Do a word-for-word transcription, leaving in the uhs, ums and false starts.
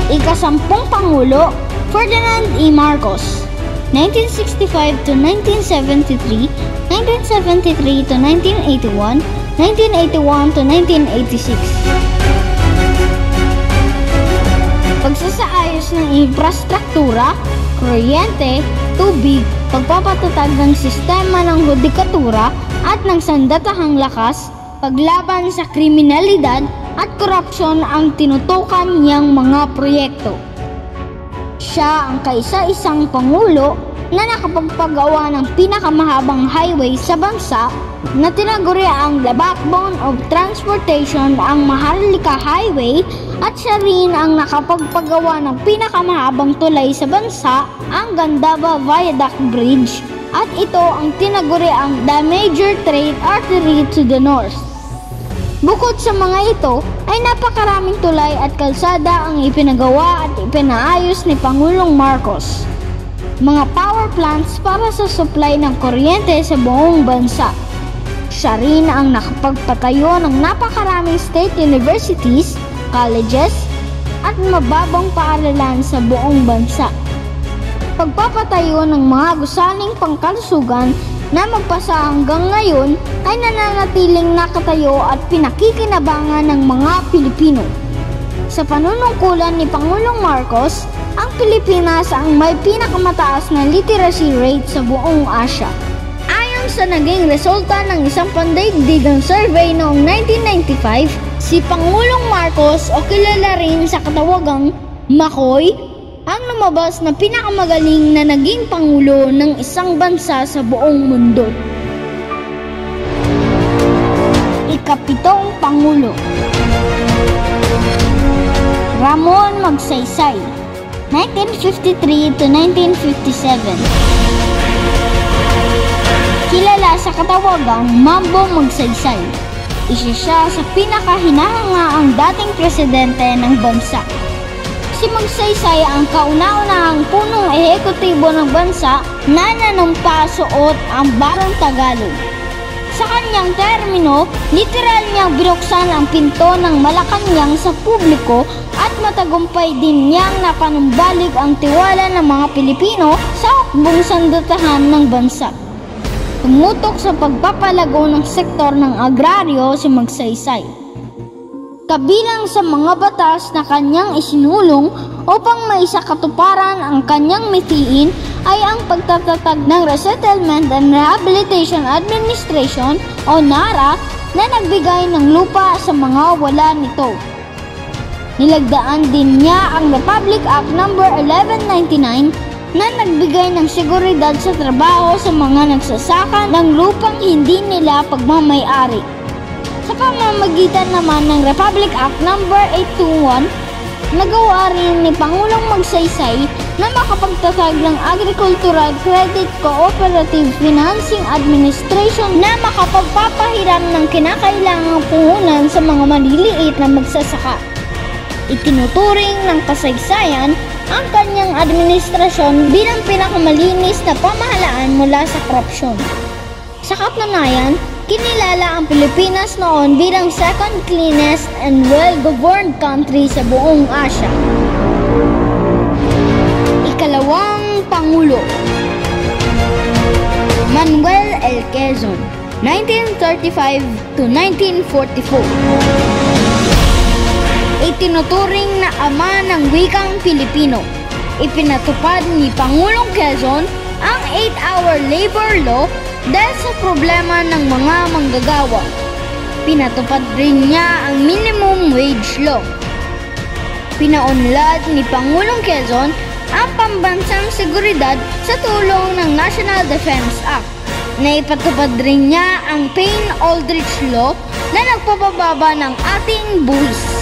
Ikasampung Pangulo, Ferdinand E. Marcos, nineteen sixty-five to nineteen seventy-three, nineteen seventy-three to nineteen eighty-one, nineteen eighty-one to nineteen eighty-six. Pagsasaayos ng infrastruktura, kuryente, tubig, pagpapatatag ng sistema ng hudikatura at ng sandatahang lakas, paglaban sa kriminalidad at korupsyon ang tinutukan niyang mga proyekto. Siya ang kaisa-isang pangulo na nakapagpagawa ng pinakamahabang highway sa bansa na tinaguri ang the backbone of transportation, ang Maharlika Highway, at siya rin ang nakapagpagawa ng pinakamahabang tulay sa bansa, ang Gandava Viaduct Bridge, at ito ang tinaguri ang the major trade artery to the north. Bukod sa mga ito, ay napakaraming tulay at kalsada ang ipinagawa at ipinaayos ni Pangulong Marcos. Mga power plants para sa supply ng kuryente sa buong bansa. Siya rin ang nakapagpatayo ng napakaraming state universities, colleges, at mababang paaralan sa buong bansa. Pagpapatayo ng mga gusaling pangkalusugan na magpasa hanggang ngayon ay nananatiling nakatayo at pinakikinabangan ng mga Pilipino. Sa panunungkulan ni Pangulong Marcos, ang Pilipinas ang may pinakamataas na literacy rate sa buong Asia. Ayon sa naging resulta ng isang pandaigdigang survey noong nineteen ninety-five, si Pangulong Marcos o kilala rin sa katawagang Makoy, ang lumabas na pinakamagaling na naging pangulo ng isang bansa sa buong mundo. Ikapitong Pangulo, Ramon Magsaysay, nineteen fifty-three to nineteen fifty-seven. Kilala sa katawagang Mambo Magsaysay. Isa siya sa pinakahinahangaang dating presidente ng bansa. Si Magsaysay ang kauna-unahang punong ehekutibo ng bansa na nanumpa suot ang barong Tagalog. Sa kanyang termino, literal niyang binuksan ang pinto ng Malacanang sa publiko at matagumpay din niyang napanumbalik ang tiwala ng mga Pilipino sa hukbong sandatahan ng bansa. Tumutok sa pagpapalago ng sektor ng agraryo si Magsaysay. Kabilang sa mga batas na kanyang isinulong upang maisakatuparan ang kanyang mithiin ay ang pagtatatag ng Resettlement and Rehabilitation Administration o NARA na nagbigay ng lupa sa mga wala nito. Nilagdaan din niya ang Republic Act number eleven ninety-nine na nagbigay ng seguridad sa trabaho sa mga nagsasaka ng lupang hindi nila pagmamay-ari. Sa pamamagitan naman ng Republic Act number eight twenty-one, nagawa rin ni Pangulong Magsaysay na makapagtatag ng Agricultural Credit Cooperative Financing Administration na makapagpapahiram ng kinakailangang puhunan sa mga maliliit na magsasaka. Itinuturing ng kasaysayan ang kanyang administrasyon bilang pinakamalinis na pamahalaan mula sa korupsyon. Sa katunayan, kinilala ang Pilipinas noon bilang second cleanest and well-governed country sa buong Asia. Ikalawang Pangulo, Manuel L. Quezon, nineteen thirty-five to nineteen forty-four. Itinuturing na ama ng wikang Pilipino. Ipinatupad ni Pangulong Quezon ang eight-hour labor law dahil sa problema ng mga manggagawa. Pinatupad rin niya ang minimum wage law. Pinaunlad ni Pangulong Quezon ang pambansang seguridad sa tulong ng National Defense Act. Naipatupad rin niya ang Payne-Aldrich Law na nagpapababa ng ating buwis.